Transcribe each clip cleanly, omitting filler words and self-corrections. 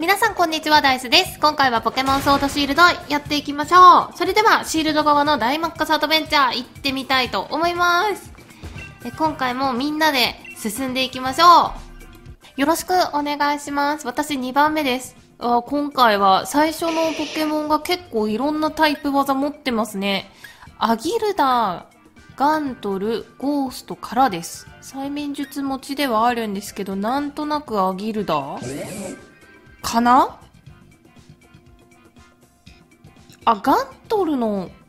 皆さんこんにちは、ダイスです。今回はポケモンソードシールドやっていきましょう。それではシールド側のダイマックスアドベンチャー行ってみたいと思います。今回もみんなで進んでいきましょう。よろしくお願いします。私2番目です。今回は最初のポケモンが結構いろんなタイプ技持ってますね。アギルダー、ガントル、ゴーストからです。催眠術持ちではあるんですけど、なんとなくアギルダーかなあ、ガントル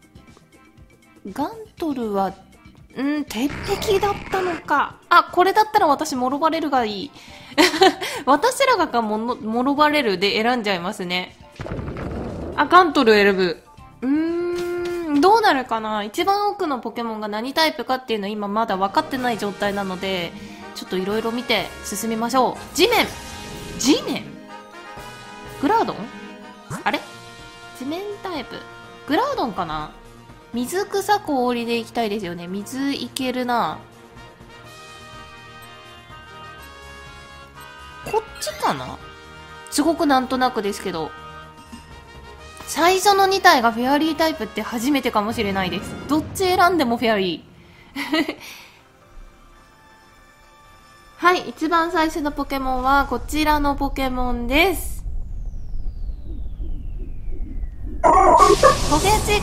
は、鉄壁だったのか。あ、これだったら私、モロバレルがいい。私らがモロバレルで選んじゃいますね。あ、ガントル選ぶ。どうなるかな。一番奥のポケモンが何タイプかっていうの今まだ分かってない状態なので、ちょっといろいろ見て進みましょう。地面グラードンあれ地面タイプ。グラードンかな。水草氷でいきたいですよね。水いけるな。こっちかな。すごくなんとなくですけど。最初の2体がフェアリータイプって初めてかもしれないです。どっち選んでもフェアリー。はい、一番最初のポケモンはこちらのポケモンです。トゲチ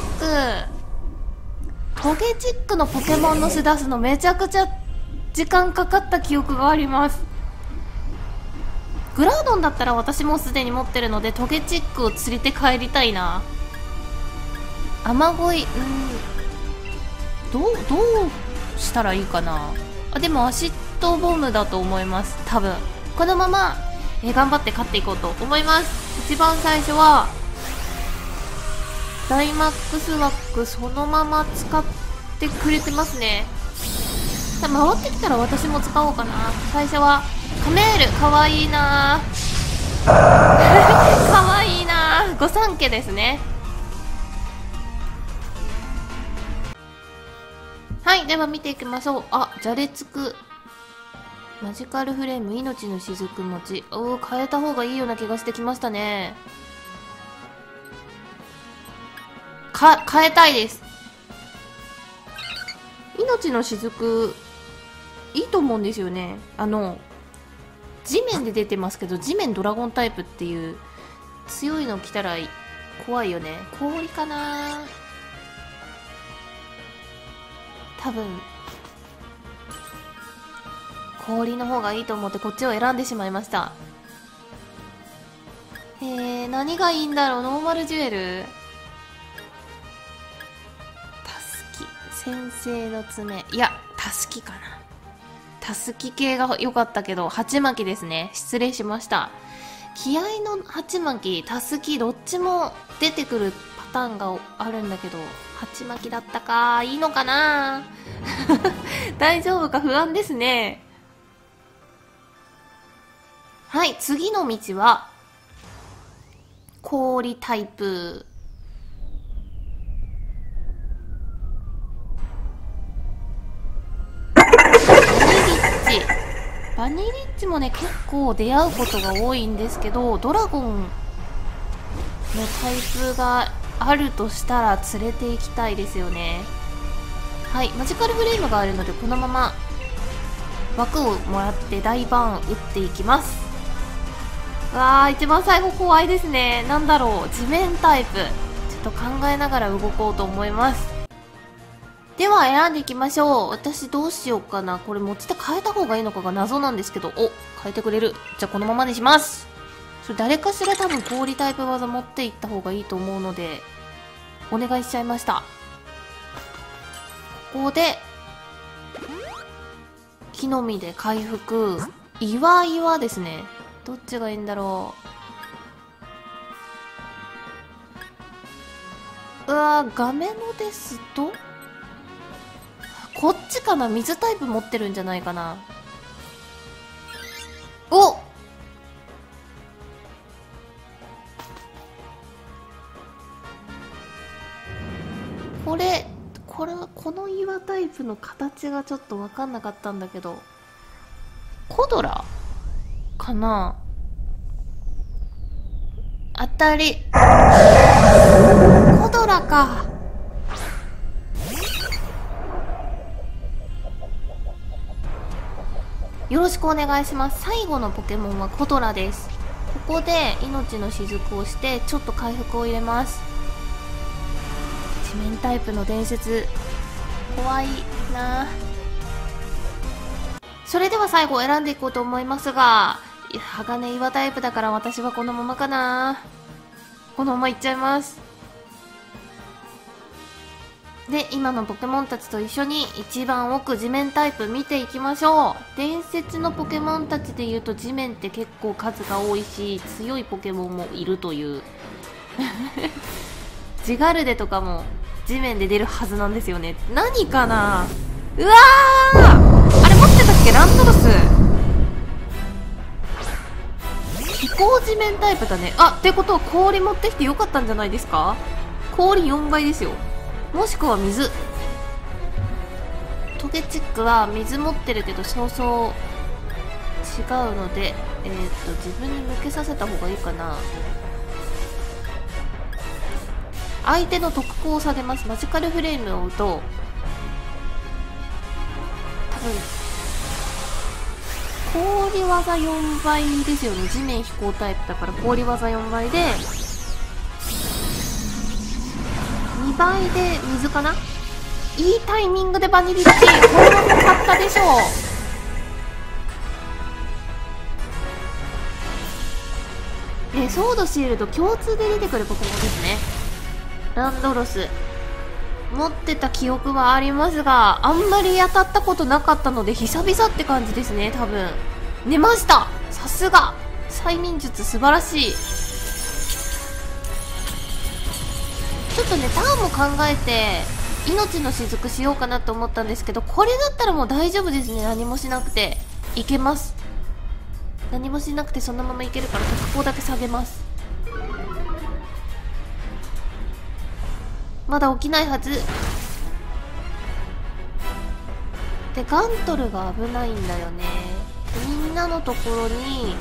ックのポケモンの巣出すのめちゃくちゃ時間かかった記憶があります。グラードンだったら私もうすでに持ってるのでトゲチックを連れて帰りたいな。雨乞い、どうしたらいいかな。あ、でもアシッドボムだと思います。多分このまま、頑張って勝っていこうと思います。一番最初はダイマックスワックそのまま使ってくれてますね。回ってきたら私も使おうかな。最初はカメール、かわいいなかわいいな。御三家ですね。はい、では見ていきましょう。あ、じゃれつくマジカルフレーム、命の雫持ち。変えた方がいいような気がしてきましたね。変えたいです。命の雫いいと思うんですよね。地面で出てますけど、地面ドラゴンタイプっていう強いの来たら怖いよね。氷かな。多分氷の方がいいと思ってこっちを選んでしまいました。何がいいんだろう。ノーマルジュエル、先生の爪、いやタスキかな。タスキ系が良かったけど、鉢巻きですね。失礼しました。気合の鉢巻き、タスキどっちも出てくるパターンがあるんだけど、鉢巻きだったか。いいのかな。大丈夫か不安ですね。はい、次の道は氷タイプ。バニリッチもね、結構出会うことが多いんですけど、ドラゴンのタイプがあるとしたら連れて行きたいですよね。はい、マジカルフレームがあるのでこのまま枠をもらって大バーン打っていきます。わー、一番最後怖いですね。なんだろう、地面タイプ。ちょっと考えながら動こうと思います。では選んでいきましょう。私どうしようかな。これ持ち手変えた方がいいのかが謎なんですけど、変えてくれる。じゃあこのままにします。誰かしら多分氷タイプ技持っていった方がいいと思うのでお願いしちゃいました。ここで木の実で回復。岩ですね。どっちがいいんだろう。画面のですとこっちかな。水タイプ持ってるんじゃないかな。この岩タイプの形がちょっと分かんなかったんだけど、コドラかな。 当たり。コドラか。よろしくお願いします。最後のポケモンはコドラです。ここで命の雫をしてちょっと回復を入れます。地面タイプの伝説怖いな。それでは最後選んでいこうと思いますが、鋼岩タイプだから私はこのままかな。このままいっちゃいます。で、今のポケモンたちと一緒に一番奥地面タイプ見ていきましょう。伝説のポケモンたちでいうと地面って結構数が多いし、強いポケモンもいるというジガルデとかも地面で出るはずなんですよね。何かな。うわー、あれ持ってたっけ、ランドロス。飛行地面タイプだね。あ、ってことは氷持ってきてよかったんじゃないですか。氷4倍ですよ。もしくは水。トゲチックは水持ってるけどそうそう違うので、自分に向けさせた方がいいかな。相手の特攻を下げます。マジカルフレームを追うと多分氷技4倍ですよね。地面飛行タイプだから氷技4倍で2倍で水かな。いいタイミングでバニリッチ、これは勝ったでしょう。ソードシールド共通で出てくるポケモンですね。ランドロス持ってた記憶はありますが、あんまり当たったことなかったので久々って感じですね。多分寝ました。さすが催眠術素晴らしい。ちょっとね、ターンも考えて命の雫しようかなと思ったんですけど、これだったらもう大丈夫ですね。何もしなくていけます。何もしなくてそのままいけるから特攻だけ下げます。まだ起きないはずで、ガントルが危ないんだよね。みんなのところに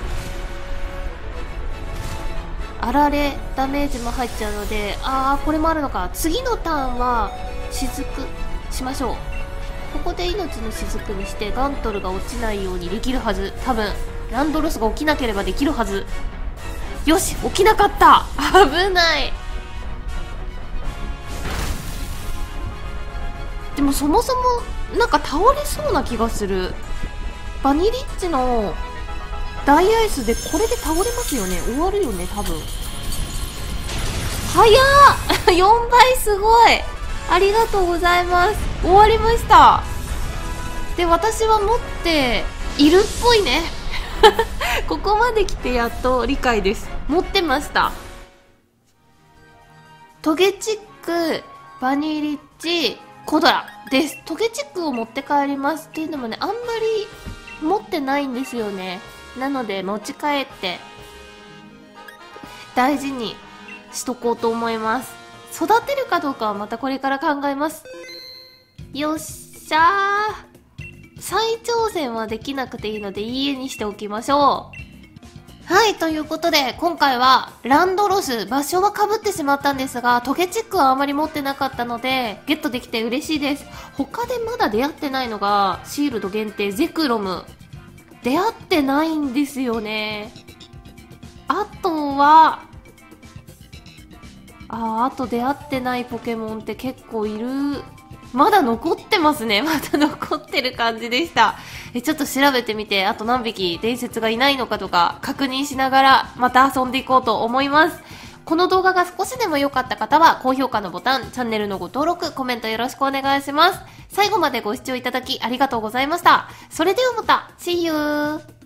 あられダメージも入っちゃうので、これもあるのか。次のターンは雫しましょう。ここで命の雫にしてガントルが落ちないようにできるはず。多分ランドロスが起きなければできるはず。よし、起きなかった。危ない。でもそもそもなんか倒れそうな気がする。バニリッチの大アイスでこれで倒れますよね。終わるよね多分。早っ4倍すごい。ありがとうございます。終わりました。で、私は持っているっぽいねここまで来てやっと理解です。持ってました。トゲチック、バニリッチ、コドラです。トゲチックを持って帰ります。っていうのもね、あんまり持ってないんですよね。なので持ち帰って大事にしとこうと思います。育てるかどうかはまたこれから考えます。よっしゃー。再挑戦はできなくていいのでいい絵にしておきましょう。はい、ということで今回はランドロス、場所は被ってしまったんですが、トゲチックはあまり持ってなかったのでゲットできて嬉しいです。他でまだ出会ってないのがシールド限定ゼクロム、出会ってないんですよね。あとはあと出会ってないポケモンって結構いる。まだ残ってますね。まだ残ってる感じでした。ちょっと調べてみて、あと何匹伝説がいないのかとか確認しながらまた遊んでいこうと思います。この動画が少しでも良かった方は高評価のボタン、チャンネルのご登録、コメントよろしくお願いします。最後までご視聴いただきありがとうございました。それではまた See you!